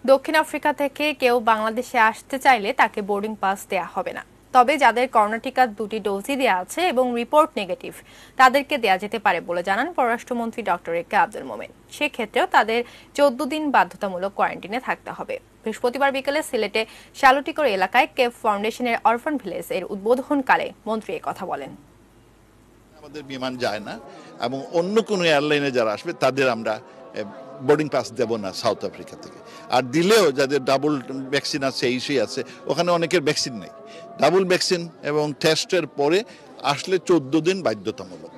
দক্ষিণ আফ্রিকা থেকে কেউ বাংলাদেশে আসতে চাইলে তাকে বোর্ডিং পাস দেয়া হবে না। তবে যাদের করোনা টিকার 2টি ডোজই দেওয়া আছে এবং রিপোর্ট নেগেটিভ তাদেরকে দেয়া যেতে পারে বলে জানান পররাষ্ট্রমন্ত্রী ডক্টর এ কে আব্দুল মোমেন। সেক্ষেত্রেও তাদের 14 দিন বাধ্যতামূলক কোয়ারেন্টিনে থাকতে হবে। বৃহস্পতিবার বিকেলে সিলেটে শালুটিকর এলাকায় কেভ ফাউন্ডেশনের অরফান ভিলেজ এর উদ্বোধনকালে মন্ত্রী কথা বলেন। আমাদের বিমান যায় না এবং অন্য কোনো এয়ারলাইনে যারা আসবে তাদের আমরা বোর্ডিং পাস দেব না সাউথ আফ্রিকা থেকে। আর দিলেও যাদের ডাবল ভ্যাকসিন আছে এই আছে, ওখানে অনেকের ভ্যাকসিন নেই। ডাবল ভ্যাকসিন এবং টেস্টের পরে আসলে 14 দিন বাধ্যতামূলক।